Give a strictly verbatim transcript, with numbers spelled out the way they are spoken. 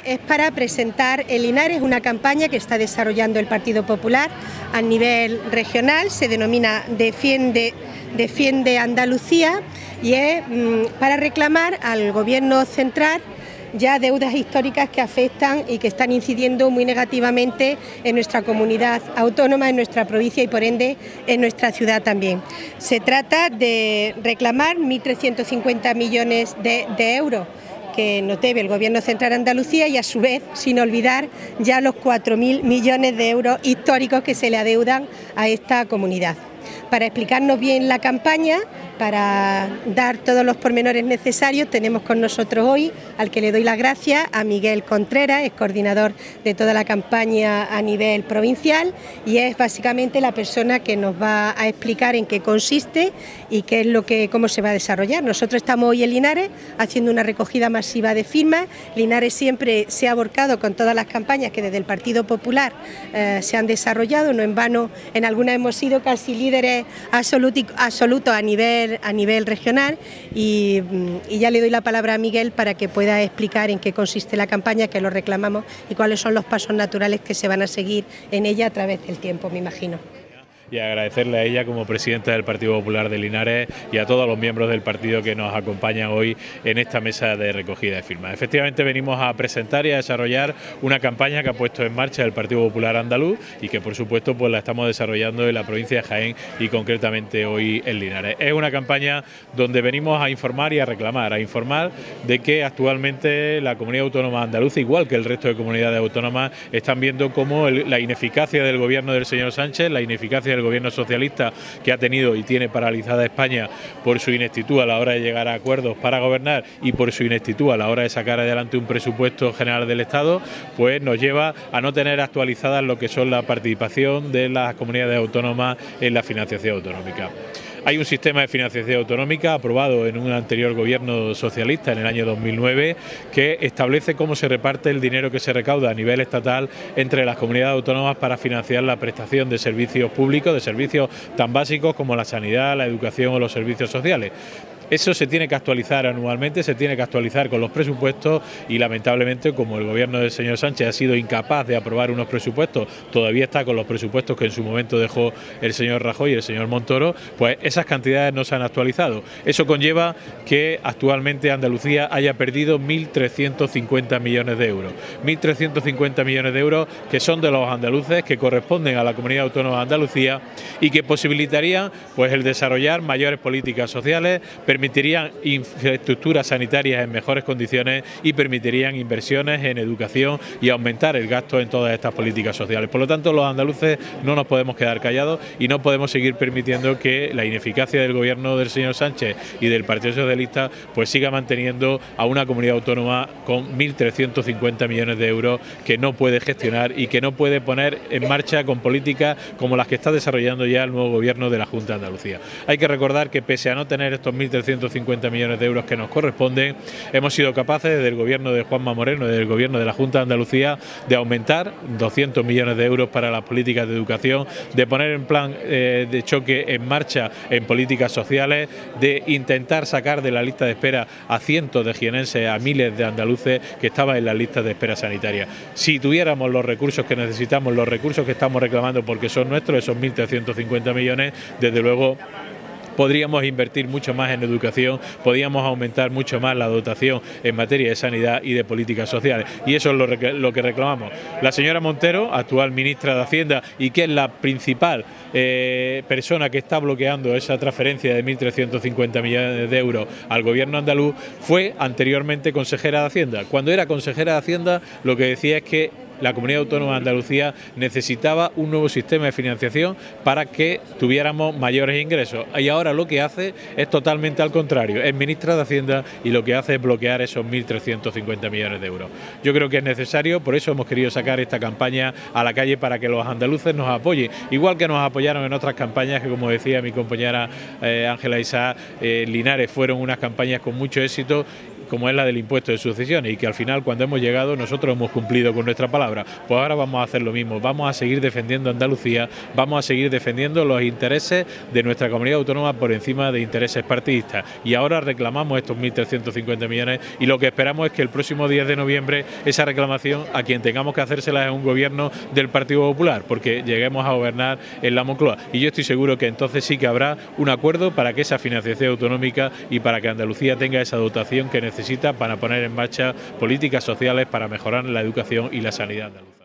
es para presentar en Linares una campaña que está desarrollando el Partido Popular a nivel regional, se denomina Defiende, Defiende Andalucía, y es mmm, para reclamar al Gobierno central ya deudas históricas que afectan y que están incidiendo muy negativamente en nuestra comunidad autónoma, en nuestra provincia y por ende en nuestra ciudad también. Se trata de reclamar mil trescientos cincuenta millones de, de euros que nos debe el Gobierno central de Andalucía y a su vez, sin olvidar ya los cuatro mil millones de euros históricos que se le adeudan a esta comunidad. Para explicarnos bien la campaña, para dar todos los pormenores necesarios, tenemos con nosotros hoy, al que le doy las gracias, a Miguel Contreras, es coordinador de toda la campaña a nivel provincial y es básicamente la persona que nos va a explicar en qué consiste y qué es lo que, cómo se va a desarrollar. Nosotros estamos hoy en Linares haciendo una recogida masiva de firmas. Linares siempre se ha abocado con todas las campañas que desde el Partido Popular eh, se han desarrollado, no en vano en algunas hemos sido casi líderes absolutos a nivel, a nivel regional y, y ya le doy la palabra a Miguel para que pueda explicar en qué consiste la campaña, que lo reclamamos y cuáles son los pasos naturales que se van a seguir en ella a través del tiempo, me imagino. Y agradecerle a ella como presidenta del Partido Popular de Linares y a todos los miembros del partido que nos acompañan hoy en esta mesa de recogida de firmas. Efectivamente venimos a presentar y a desarrollar una campaña que ha puesto en marcha el Partido Popular andaluz y que por supuesto pues la estamos desarrollando en la provincia de Jaén y concretamente hoy en Linares. Es una campaña donde venimos a informar y a reclamar, a informar de que actualmente la comunidad autónoma andaluza, igual que el resto de comunidades autónomas, están viendo cómo el, la ineficacia del gobierno del señor Sánchez, la ineficacia del gobierno socialista que ha tenido y tiene paralizada España por su ineptitud a la hora de llegar a acuerdos para gobernar y por su ineptitud a la hora de sacar adelante un presupuesto general del Estado, pues nos lleva a no tener actualizadas lo que son la participación de las comunidades autónomas en la financiación autonómica. Hay un sistema de financiación autonómica aprobado en un anterior gobierno socialista en el año dos mil nueve que establece cómo se reparte el dinero que se recauda a nivel estatal entre las comunidades autónomas para financiar la prestación de servicios públicos, de servicios tan básicos como la sanidad, la educación o los servicios sociales. Eso se tiene que actualizar anualmente, se tiene que actualizar con los presupuestos y lamentablemente como el gobierno del señor Sánchez ha sido incapaz de aprobar unos presupuestos, todavía está con los presupuestos que en su momento dejó el señor Rajoy y el señor Montoro, pues esas cantidades no se han actualizado. Eso conlleva que actualmente Andalucía haya perdido mil trescientos cincuenta millones de euros. mil trescientos cincuenta millones de euros que son de los andaluces, que corresponden a la comunidad autónoma de Andalucía y que posibilitarían pues el desarrollar mayores políticas sociales, permitirían infraestructuras sanitarias en mejores condiciones y permitirían inversiones en educación y aumentar el gasto en todas estas políticas sociales. Por lo tanto, los andaluces no nos podemos quedar callados y no podemos seguir permitiendo que la ineficacia del gobierno del señor Sánchez y del Partido Socialista pues siga manteniendo a una comunidad autónoma con mil trescientos cincuenta millones de euros que no puede gestionar y que no puede poner en marcha con políticas como las que está desarrollando ya el nuevo gobierno de la Junta de Andalucía. Hay que recordar que pese a no tener estos mil trescientos cincuenta millones de euros que nos corresponden, hemos sido capaces desde el gobierno de Juanma Moreno, desde el gobierno de la Junta de Andalucía, de aumentar doscientos millones de euros para las políticas de educación, de poner en plan eh, de choque en marcha en políticas sociales, de intentar sacar de la lista de espera a cientos de jienenses, a miles de andaluces que estaban en las listas de espera sanitaria. Si tuviéramos los recursos que necesitamos, los recursos que estamos reclamando porque son nuestros, esos mil trescientos cincuenta millones, desde luego podríamos invertir mucho más en educación, podríamos aumentar mucho más la dotación en materia de sanidad y de políticas sociales. Y eso es lo, lo que reclamamos. La señora Montero, actual ministra de Hacienda y que es la principal eh, persona que está bloqueando esa transferencia de mil trescientos cincuenta millones de euros al gobierno andaluz, fue anteriormente consejera de Hacienda. Cuando era consejera de Hacienda lo que decía es que la Comunidad Autónoma de Andalucía necesitaba un nuevo sistema de financiación para que tuviéramos mayores ingresos y ahora lo que hace es totalmente al contrario, es ministra de Hacienda y lo que hace es bloquear esos mil trescientos cincuenta millones de euros. Yo creo que es necesario, por eso hemos querido sacar esta campaña a la calle para que los andaluces nos apoyen, igual que nos apoyaron en otras campañas que, como decía mi compañera eh, Ángela Isá, eh, Linares fueron unas campañas con mucho éxito como es la del impuesto de sucesiones, y que al final, cuando hemos llegado, nosotros hemos cumplido con nuestra palabra. Pues ahora vamos a hacer lo mismo, vamos a seguir defendiendo Andalucía, vamos a seguir defendiendo los intereses de nuestra comunidad autónoma por encima de intereses partidistas, y ahora reclamamos estos mil trescientos cincuenta millones, y lo que esperamos es que el próximo diez de noviembre esa reclamación a quien tengamos que hacérsela es un gobierno del Partido Popular, porque lleguemos a gobernar en la Moncloa, y yo estoy seguro que entonces sí que habrá un acuerdo para que esa financiación autonómica y para que Andalucía tenga esa dotación que necesita para poner en marcha políticas sociales para mejorar la educación y la sanidad andaluza.